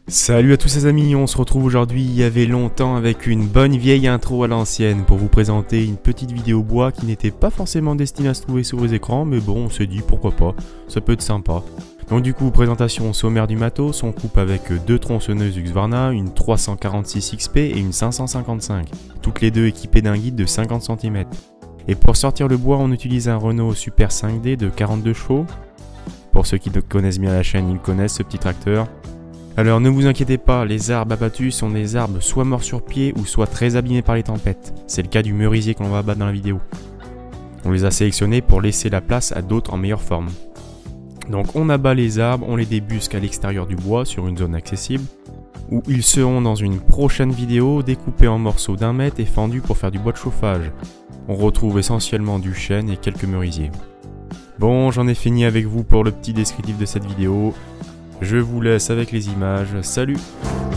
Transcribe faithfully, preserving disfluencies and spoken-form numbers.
Salut à tous ces amis, on se retrouve aujourd'hui il y avait longtemps avec une bonne vieille intro à l'ancienne pour vous présenter une petite vidéo bois qui n'était pas forcément destinée à se trouver sur les écrans, mais bon on s'est dit pourquoi pas, ça peut être sympa. Donc du coup, présentation sommaire du matos, on coupe avec deux tronçonneuses Husqvarna, une trois cent quarante-six X P et une cinq cent cinquante-cinq, toutes les deux équipées d'un guide de cinquante centimètres. Et pour sortir le bois, on utilise un Renault Super cinq D de quarante-deux chevaux. Pour ceux qui connaissent bien la chaîne, ils connaissent ce petit tracteur. Alors ne vous inquiétez pas, les arbres abattus sont des arbres soit morts sur pied ou soit très abîmés par les tempêtes. C'est le cas du merisier qu'on va abattre dans la vidéo. On les a sélectionnés pour laisser la place à d'autres en meilleure forme. Donc on abat les arbres, on les débusque à l'extérieur du bois sur une zone accessible, où ils seront dans une prochaine vidéo découpés en morceaux d'un mètre et fendus pour faire du bois de chauffage. On retrouve essentiellement du chêne et quelques merisiers. Bon, j'en ai fini avec vous pour le petit descriptif de cette vidéo. Je vous laisse avec les images, salut!